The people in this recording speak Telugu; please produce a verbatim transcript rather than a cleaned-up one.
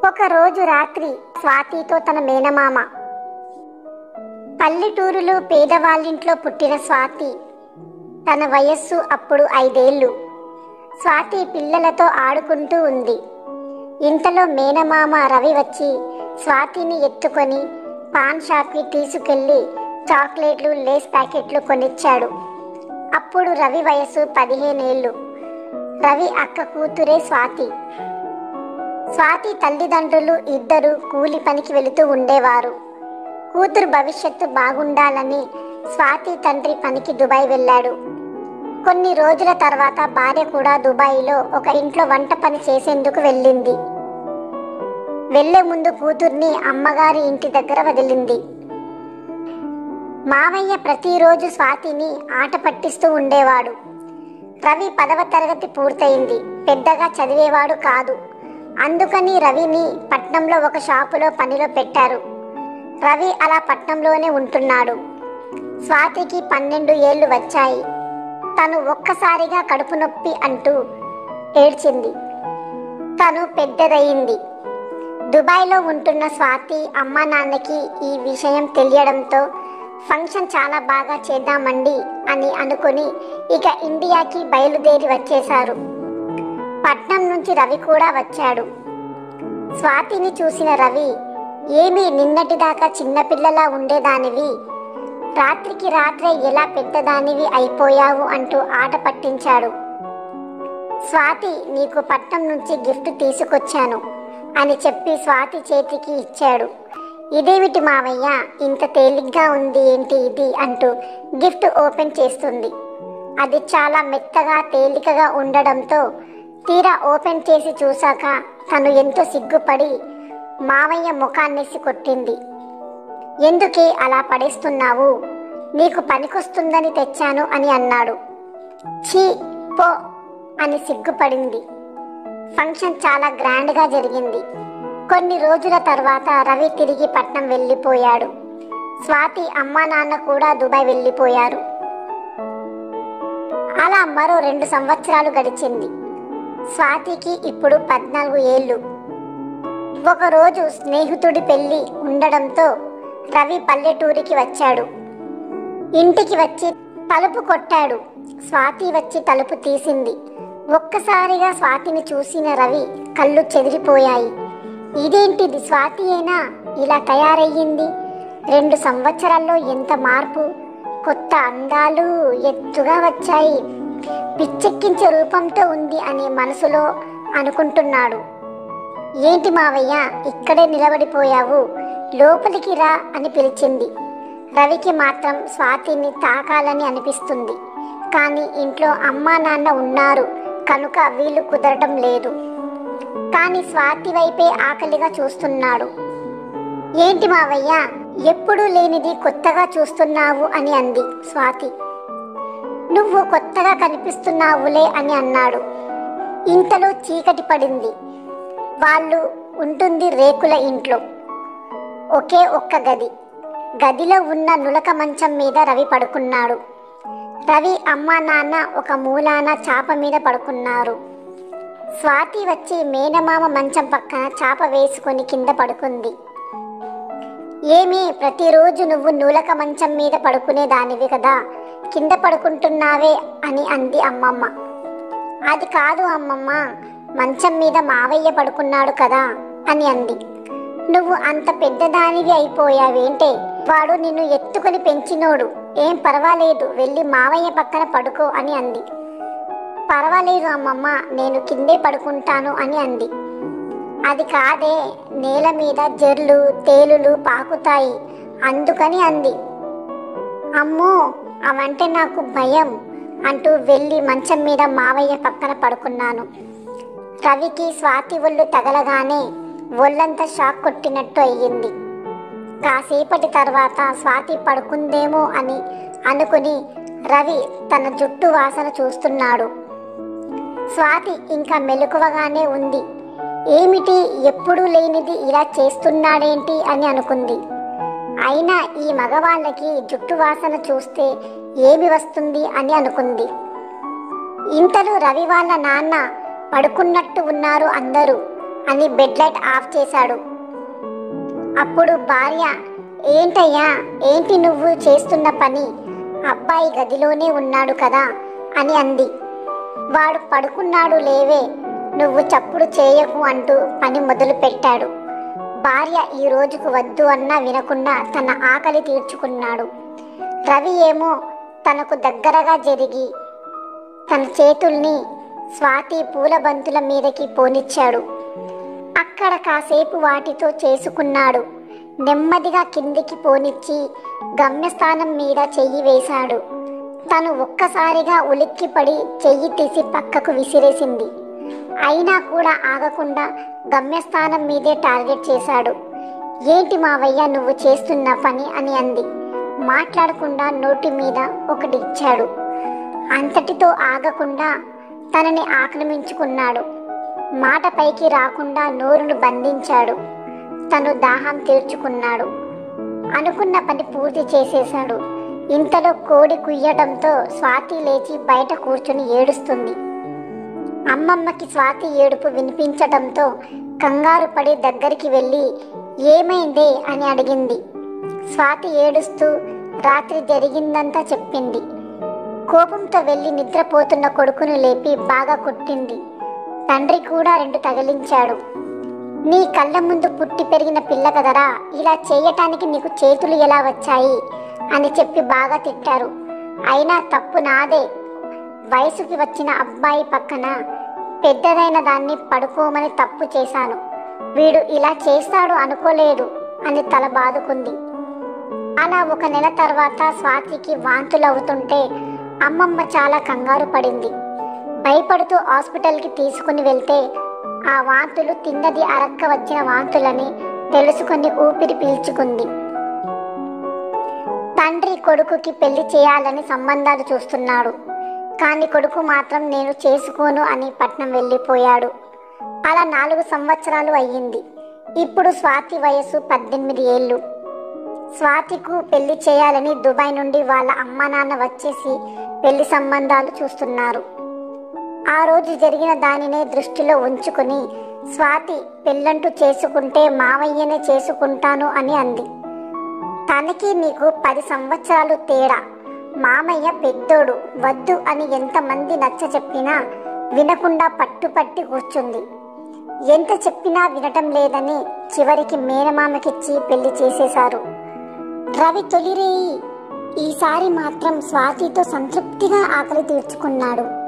ఒక రోజు రాత్రి స్వాతితో తన మేనమామ. పల్లెటూరులో పేదవాళ్ళింట్లో పుట్టిన స్వాతి. తన వయస్సు అప్పుడు ఐదేళ్లు. స్వాతి పిల్లలతో ఆడుకుంటూ ఉంది. ఇంతలో మేనమామ రవి వచ్చి స్వాతిని ఎత్తుకొని పాన్ షాప్కి తీసుకెళ్లి చాక్లెట్లు, లేస్ ప్యాకెట్లు కొనిచ్చాడు. అప్పుడు రవి వయస్సు పదిహేనేళ్లు. రవి అక్క కూతురే స్వాతి. స్వాతి తల్లిదండ్రులు ఇద్దరు కూలి పనికి వెళుతూ ఉండేవారు. కూతురు భవిష్యత్తు బాగుండాలని స్వాతి తండ్రి పనికి దుబాయ్ వెళ్ళాడు. కొన్ని రోజుల తర్వాత భార్య కూడా దుబాయ్లో ఒక ఇంట్లో వంట పని చేసేందుకు వెళ్ళింది. వెళ్లే ముందు కూతుర్ని అమ్మగారి ఇంటి దగ్గర వదిలింది. మావయ్య ప్రతిరోజు స్వాతిని ఆట పట్టిస్తూ ఉండేవాడు. రవి పదవ తరగతి పూర్తయింది. పెద్దగా చదివేవాడు కాదు. అందుకని రవిని పట్నంలో ఒక షాపులో పనిలో పెట్టారు. రవి అలా పట్నంలోనే ఉంటున్నాడు. స్వాతికి పన్నెండు ఏళ్లు వచ్చాయి. తను ఒక్కసారిగా కడుపు నొప్పి అంటూ ఏడ్చింది. తను పెద్దదయ్యింది. దుబాయ్లో ఉంటున్న స్వాతి అమ్మ నాన్నకి ఈ విషయం తెలియడంతో ఫంక్షన్ చాలా బాగా చేద్దామండి అని అనుకుని ఇక ఇండియాకి బయలుదేరి వచ్చేశారు. పట్నం నుంచి రవి కూడా వచ్చాడు. స్వాతిని చూసిన రవి, ఏమీ నిన్నటిదాకా చిన్నపిల్లలా ఉండేదానివి, రాత్రికి రాత్రే ఎలా పెద్దదానివి అయిపోయావు అంటూ ఆట పట్టించాడు. స్వాతి, నీకు పట్నం నుంచి గిఫ్ట్ తీసుకొచ్చాను అని చెప్పి స్వాతి చేతికి ఇచ్చాడు. ఇదేమిటి మావయ్య, ఇంత తేలిగ్గా ఉంది ఏంటి ఇది అంటూ గిఫ్ట్ ఓపెన్ చేస్తుంది. అది చాలా మెత్తగా తేలికగా ఉండడంతో తీరా ఓపెన్ చేసి చూశాక తను ఎంతో సిగ్గుపడి మావయ్య ముఖాన్నేసి కొట్టింది. ఎందుకే అలా పడేస్తున్నావు, నీకు పనికొస్తుందని తెచ్చాను అని అన్నాడు. ఛీ పో అని సిగ్గుపడింది. ఫంక్షన్ చాలా గ్రాండ్గా జరిగింది. కొన్ని రోజుల తర్వాత రవి తిరిగి పట్నం వెళ్ళిపోయాడు. స్వాతి అమ్మా నాన్న కూడా దుబాయ్ వెళ్ళిపోయారు. అలా మరో రెండు సంవత్సరాలు గడిచింది. స్వాతికి ఇప్పుడు పద్నాలుగు ఏళ్ళు. ఒకరోజు స్నేహితుడి పెళ్లి ఉండడంతో రవి పల్లెటూరికి వచ్చాడు. ఇంటికి వచ్చి తలుపు కొట్టాడు. స్వాతి వచ్చి తలుపు తీసింది. ఒక్కసారిగా స్వాతిని చూసిన రవి కళ్ళు చెదిరిపోయాయి. ఇదేంటిది, స్వాతి అయినా ఇలా తయారయ్యింది? రెండు సంవత్సరాల్లో ఎంత మార్పు! కొత్త అందాలు, ఎత్తుగా వచ్చాయి, పిచ్చెక్కించే రూపంతో ఉంది అని మనసులో అనుకుంటున్నాడు. ఏంటి మావయ్య, ఇక్కడే నిలబడిపోయావు, లోపలికి రా అని పిలిచింది. రవికి మాత్రం స్వాతిని తాకాలని అనిపిస్తుంది. కానీ ఇంట్లో అమ్మా నాన్న ఉన్నారు కనుక వీళ్ళు కుదరడం లేదు. కానీ స్వాతి వైపే ఆకలిగా చూస్తున్నాడు. ఏంటి మావయ్య, ఎప్పుడూ లేనిది కొత్తగా చూస్తున్నావు అని అంది స్వాతి. నువ్వు కొత్తగా కనిపిస్తున్నావులే అని అన్నాడు. ఇంతలో చీకటి పడింది. వాళ్ళు ఉంటుంది రేకుల ఇంట్లో. ఒకే ఒక్క గది. గదిలో ఉన్న నులక మంచం మీద రవి పడుకున్నాడు. రవి అమ్మా నాన్న ఒక మూలాన చాప మీద పడుకున్నారు. స్వాతి వచ్చి మేనమామ మంచం పక్కన చాప వేసుకొని కింద పడుకుంది. ఏమీ, ప్రతిరోజు నువ్వు నూలక మంచం మీద పడుకునేదానివి కదా, కింద పడుకుంటున్నావే అని అంది అమ్మమ్మ. అది కాదు అమ్మమ్మ, మంచం మీద మావయ్య పడుకున్నాడు కదా అని అంది. నువ్వు అంత పెద్దదానివి అయిపోయావేంటే, వాడు నిన్ను ఎత్తుకొని పెంచినోడు, ఏం పర్వాలేదు, వెళ్ళి మావయ్య పక్కన పడుకో అని అంది. పర్వాలేదు అమ్మమ్మ, నేను కిందే పడుకుంటాను అని అంది. అది కాదే, నేల మీద జర్లు తేలులు పాకుతాయి అందుకని అంది. అమ్మో, అవంటే నాకు భయం అంటూ వెళ్ళి మంచం మీద మావయ్య పక్కన పడుకున్నాను. రవికి స్వాతి ఒళ్ళు తగలగానే ఒళ్ళంతా షాక్ కొట్టినట్టు అయ్యింది. కాసేపటి తర్వాత స్వాతి పడుకుందేమో అని అనుకుని రవి తన జుట్టు వాసన చూస్తున్నాడు. స్వాతి ఇంకా మెలకువగానే ఉంది. ఏమిటి, ఎప్పుడూ లేనిది ఇలా చేస్తున్నాడేంటి అని అనుకుంది. అయినా ఈ మగవాళ్ళకి జుట్టు వాసన చూస్తే ఏమి వస్తుంది అని అనుకుంది. ఇంతలో రవి వాళ్ళ నాన్న పడుకున్నట్టు ఉన్నారు అందరూ. అని బెడ్ లైట్ ఆఫ్ చేశాడు. అప్పుడు భార్య, ఏంటయ్యా, ఏంటి నువ్వు చేస్తున్న పని? అబ్బాయి గదిలోనే ఉన్నాడు కదా అని అంది. వాడు పడుకున్నాడు లేవే, నువ్వు చప్పుడు చేయకు అంటూ పని మొదలు పెట్టాడు. భార్య ఈ రోజుకు వద్దు అన్నా వినకుండా తన ఆకలి తీర్చుకున్నాడు. రవి ఏమో తనకు దగ్గరగా జరిగి తన చేతుల్ని స్వాతి పూల బంతుల మీదకి పోనిచ్చాడు. అక్కడ కాసేపు వాటితో చేసుకున్నాడు. నెమ్మదిగా కిందికి పోనిచ్చి గమ్యస్థానం మీద చెయ్యి వేశాడు. తను ఒక్కసారిగా ఉలిక్కిపడి చెయ్యి తీసి పక్కకు విసిరేసింది. అయినా కూడా ఆగకుండా గమ్యస్థానం మీదే టార్గెట్ చేశాడు. ఏంటి మావయ్య నువ్వు చేస్తున్న పని అని అంది. మాట్లాడకుండా నోటి మీద ఒకటి ఇచ్చాడు. అంతటితో ఆగకుండా తనని ఆక్రమించుకున్నాడు. మాట పైకి రాకుండా నోరును బంధించాడు. తను దాహం తీర్చుకున్నాడు. అనుకున్న పని పూర్తి చేసేశాడు. ఇంతలో కోడి కుయ్యడంతో స్వాతి లేచి బయట కూర్చుని ఏడుస్తుంది. అమ్మమ్మకి స్వాతి ఏడుపు వినిపించడంతో కంగారు పడి దగ్గరికి వెళ్ళి ఏమైందే అని అడిగింది. స్వాతి ఏడుస్తూ రాత్రి జరిగిందంతా చెప్పింది. కోపంతో వెళ్ళి నిద్రపోతున్న కొడుకును లేపి బాగా కొట్టింది. తండ్రి కూడా రెండు తగిలించాడు. నీ కళ్ళ ముందు పుట్టి పెరిగిన పిల్ల కదరా, ఇలా చేయటానికి నీకు చేతులు ఎలా వచ్చాయి అని చెప్పి బాగా తిట్టారు. అయినా తప్పు నాదే. వయసుకి వచ్చిన అబ్బాయి పక్కన పెద్దదైన దాన్ని పడుకోమని తప్పు చేశాను. వీడు ఇలా చేస్తాడు అనుకోలేదు అని తల బాదుకుంది. అలా ఒక నెల తర్వాత స్వాతికి వాంతులు అవుతుంటే అమ్మమ్మ చాలా కంగారు పడింది. భయపడుతూ హాస్పిటల్కి తీసుకుని వెళ్తే ఆ వాంతులు తిన్నది అరక్క వచ్చిన వాంతులని తెలుసుకొని ఊపిరి పీల్చుకుంది. తండ్రి కొడుకుకి పెళ్లి చేయాలని సంబంధాలు చూస్తున్నాడు. కానీ కొడుకు మాత్రం నేను చేసుకోను అని పట్నం వెళ్ళిపోయాడు. అలా నాలుగు సంవత్సరాలు అయ్యింది. ఇప్పుడు స్వాతి వయసు పద్దెనిమిది ఏళ్ళు. స్వాతికు పెళ్లి చేయాలని దుబాయ్ నుండి వాళ్ళ అమ్మ నాన్న వచ్చేసి పెళ్లి సంబంధాలు చూస్తున్నారు. ఆ రోజు జరిగిన దానినే దృష్టిలో ఉంచుకుని స్వాతి పెళ్ళంటూ చేసుకుంటే మావయ్యనే చేసుకుంటాను అని అంది. తనకి నీకు పది సంవత్సరాలు తేడా. మామయ్య పెద్దోడు, వద్దు అని ఎంతమంది నచ్చ చెప్పినా వినకుండా పట్టుపట్టి కూర్చుంది. ఎంత చెప్పినా వినటం లేదని చివరికి మేనమామకిచ్చి పెళ్లి చేసేశారు. రవి తొలిరేయి ఈసారి మాత్రం స్వాతితో సంతృప్తిగా ఆకలి తీర్చుకున్నాడు.